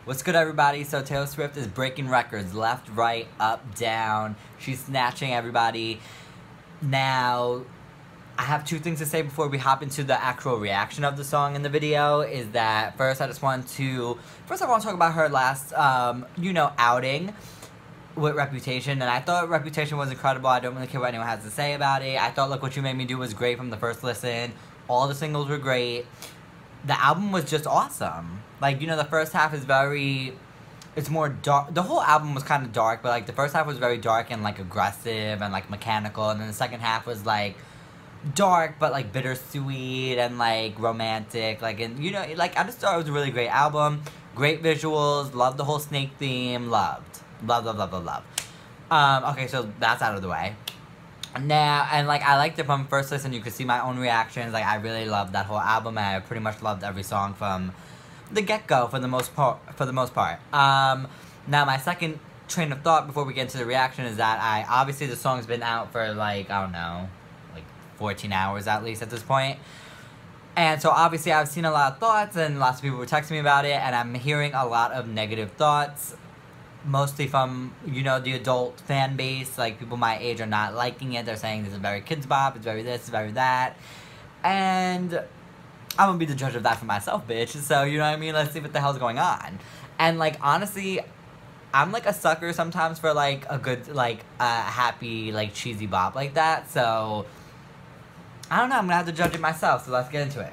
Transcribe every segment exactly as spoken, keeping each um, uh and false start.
What's good, everybody? So Taylor Swift is breaking records left, right, up, down. She's snatching everybody. Now, I have two things to say before we hop into the actual reaction of the song in the video. Is that first, I just want to first I want to talk about her last, um, you know, outing with Reputation, and I thought Reputation was incredible. I don't really care what anyone has to say about it. I thought Look What You Made Me Do was great from the first listen. All the singles were great. The album was just awesome. Like, you know, the first half is very, it's more dark. The whole album was kind of dark, but, like, the first half was very dark and, like, aggressive and, like, mechanical. And then the second half was, like, dark, but, like, bittersweet and, like, romantic. Like, and, you know, like, I just thought it was a really great album. Great visuals. Loved the whole snake theme. Loved. Love, love, love, love, love. Um, okay, so that's out of the way. Now, and, like, I liked it from first listen. You could see my own reactions. Like, I really loved that whole album, and I pretty much loved every song from the get-go for the most part. For the most part. Um, now, my second train of thought before we get into the reaction is that I, obviously the song's been out for, like, I don't know, like, fourteen hours at least at this point. And so, obviously, I've seen a lot of thoughts, and lots of people were texting me about it, and I'm hearing a lot of negative thoughts. Mostly from, you know, the adult fan base. Like, people my age are not liking it. They're saying this is very kids bop, it's very this, it's very that. And I'm gonna be the judge of that for myself, bitch. So, you know what I mean? Let's see what the hell's going on. And, like, honestly, I'm, like, a sucker sometimes for, like, a good, like, a uh, happy, like, cheesy bop like that. So, I don't know. I'm gonna have to judge it myself. So, let's get into it.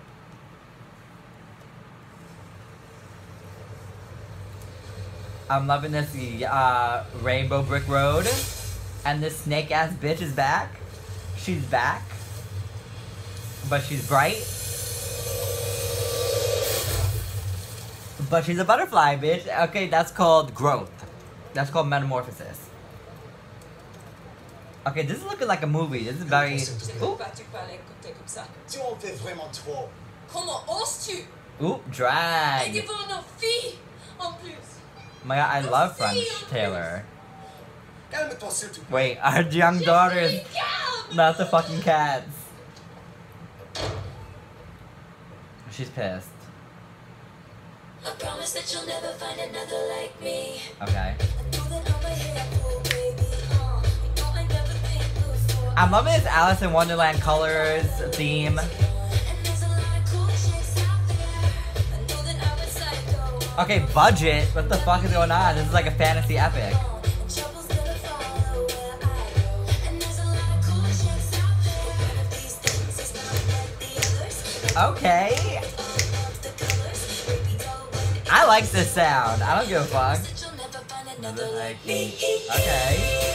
I'm loving this uh, Rainbow Brick Road. And this snake-ass bitch is back. She's back. But she's bright. But she's a butterfly, bitch. Okay, that's called growth. That's called metamorphosis. Okay, this is looking like a movie. This is very... Ooh. Ooh, drag. Oh my god, I love French Taylor. Wait, our young daughters, not the fucking cats. She's pissed. I promise that you'll never find another like me. Okay. I'm loving this Alice in Wonderland colors theme. Okay, budget. What the fuck is going on? This is like a fantasy epic. Okay. I like this sound. I don't give a fuck. Okay.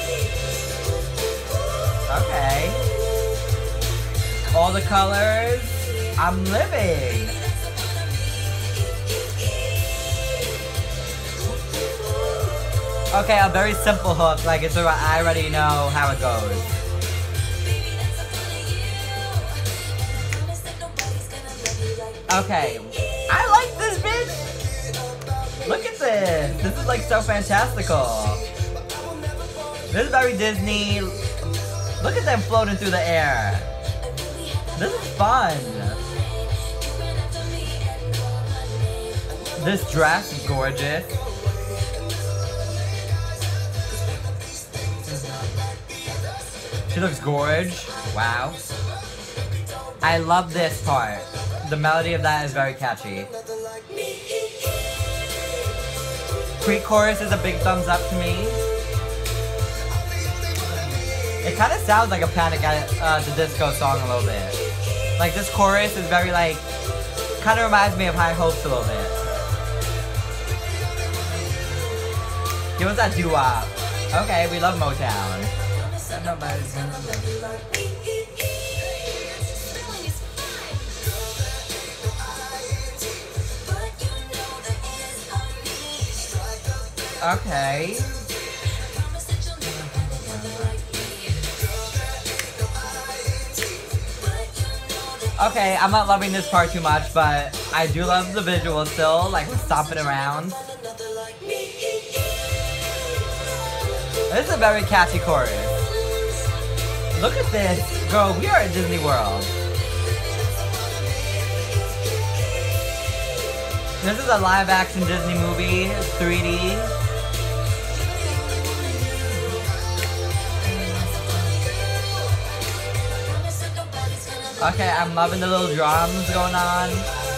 Okay. All the colors. I'm living. Okay, a very simple hook, like it's a, I already know how it goes. Okay, I like this bitch! Look at this! This is like so fantastical. This is very Disney. Look at them floating through the air. This is fun. This dress is gorgeous. She looks gorge. Wow. I love this part. The melody of that is very catchy. Pre-chorus is a big thumbs up to me. It kind of sounds like a Panic at uh, the Disco song a little bit. Like this chorus is very like, kind of reminds me of High Hopes a little bit. Give us that doo-wop. Okay, we love Motown. Nobody's gonna love you like me. Okay. Okay, I'm not loving this part too much, but I do love the visual still, like we're stomping around. This is a very catchy chorus. Look at this. Girl, we are at Disney World. This is a live action Disney movie, three D. Okay, I'm loving the little drums going on.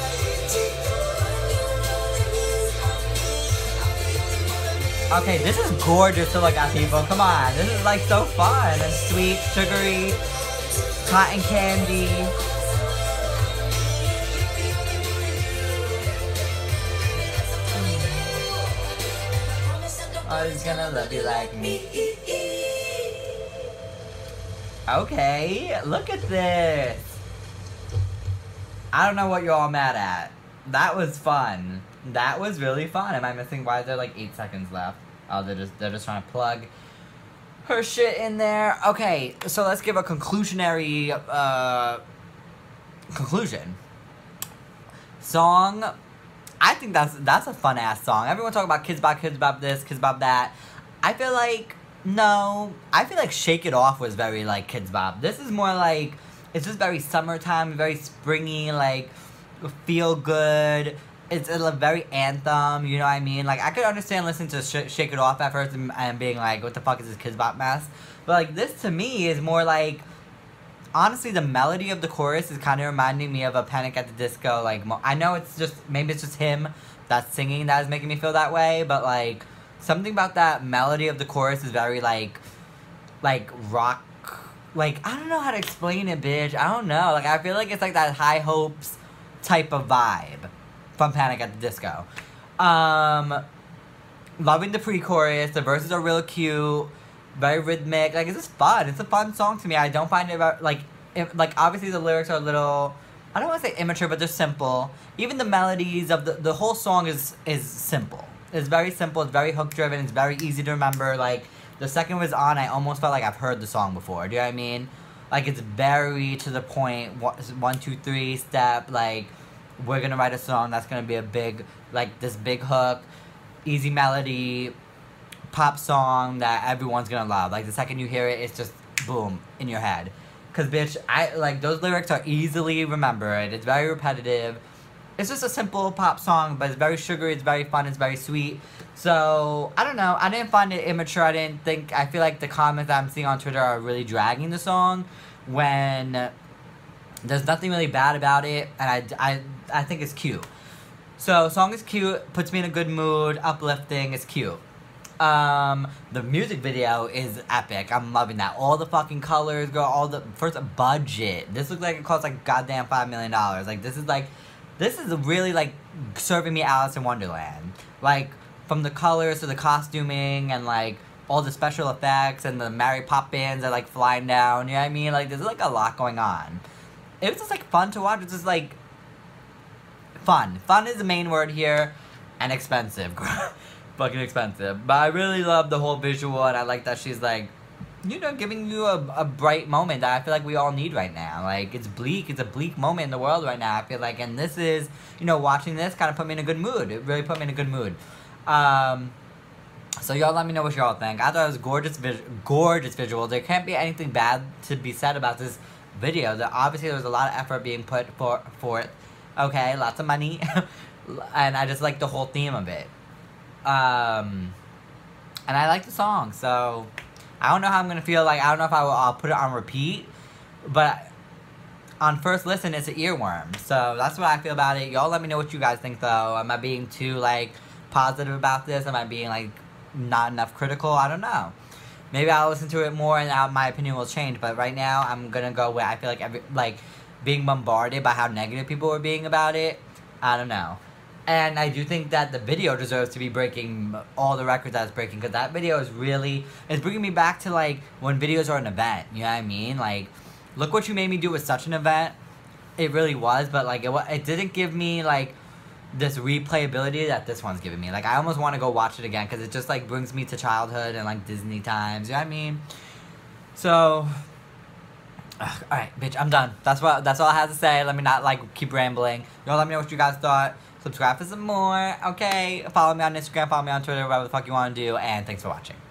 Okay, this is gorgeous to look at, people. Come on, this is like so fun and sweet, sugary, cotton candy. Oh, he's gonna love you like me. Okay, look at this. I don't know what you're all mad at. That was fun. That was really fun. Am I missing? Why is there like eight seconds left? Oh, they're just they're just trying to plug her shit in there. Okay, so let's give a conclusionary uh, conclusion. Song. I think that's that's a fun ass song. Everyone talk about Kidz Bop, Kidz Bop this, Kidz Bop that. I feel like no. I feel like Shake It Off was very like Kidz Bop. This is more like it's just very summertime, very springy, like feel good. It's a very anthem, you know what I mean? Like, I could understand listening to Sh Shake It Off at first and, and being like, what the fuck is this Kidz Bop mess? But, like, this to me is more like, honestly, the melody of the chorus is kind of reminding me of a Panic at the Disco, like, mo I know it's just, maybe it's just him that's singing that is making me feel that way, but, like, something about that melody of the chorus is very, like, like, rock, like, I don't know how to explain it, bitch. I don't know. Like, I feel like it's like that High Hopes type of vibe from Panic at the Disco. Um, loving the pre-chorus. The verses are real cute. Very rhythmic. Like, it's just fun. It's a fun song to me. I don't find it about, like, if, like, obviously the lyrics are a little, I don't want to say immature, but they're simple. Even the melodies of the, the whole song is, is simple. It's very simple. It's very hook-driven. It's very easy to remember. Like, the second it was on, I almost felt like I've heard the song before. Do you know what I mean? Like, it's very to the point. One, two, three step, like, we're gonna write a song that's gonna be a big, like, this big hook, easy melody, pop song that everyone's gonna love. Like, the second you hear it, it's just, boom, in your head. Cause, bitch, I, like, those lyrics are easily remembered. It's very repetitive. It's just a simple pop song, but it's very sugary, it's very fun, it's very sweet. So, I don't know, I didn't find it immature. I didn't think, I feel like the comments that I'm seeing on Twitter are really dragging the song when there's nothing really bad about it, and I, I, I think it's cute. So, song is cute, puts me in a good mood, uplifting, it's cute. Um, the music video is epic. I'm loving that. All the fucking colors, girl, all the, first, budget. This looks like it costs like goddamn five million dollars. Like, this is like, this is really like serving me Alice in Wonderland. Like, from the colors to the costuming and like all the special effects and the Mary Poppins are like flying down, you know what I mean? Like, there's like a lot going on. It was just like fun to watch. It's just like fun. Fun is the main word here, and expensive. Fucking expensive. But I really love the whole visual, and I like that she's like, you know, giving you a, a bright moment that I feel like we all need right now. Like, it's bleak. It's a bleak moment in the world right now, I feel like. And this is, you know, watching this kind of put me in a good mood. It really put me in a good mood. Um, so y'all let me know what y'all think. I thought it was gorgeous, vis gorgeous visual. There can't be anything bad to be said about this video. There, obviously, there was a lot of effort being put for, for it. Okay, lots of money. And I just like the whole theme of it. Um, and I like the song, so I don't know how I'm gonna feel. Like, I don't know if I will, I'll put it on repeat, but on first listen, it's an earworm. So that's what I feel about it. Y'all let me know what you guys think, though. Am I being too, like, positive about this? Am I being, like, not enough critical? I don't know. Maybe I'll listen to it more and uh, my opinion will change. But right now, I'm gonna go with, I feel like, every, like, being bombarded by how negative people were being about it. I don't know. And I do think that the video deserves to be breaking all the records that it's breaking. Because that video is really, it's bringing me back to, like, when videos are an event. You know what I mean? Like, look what you made me do with such an event. It really was. But, like, it, it didn't give me, like, this replayability that this one's giving me. Like, I almost want to go watch it again. Because it just, like, brings me to childhood and, like, Disney times. You know what I mean? So, ugh, alright, bitch, I'm done. That's what. That's all I have to say. Let me not, like, keep rambling. Y'all let me know what you guys thought. Subscribe for some more, okay? Follow me on Instagram, follow me on Twitter, whatever the fuck you want to do, and thanks for watching.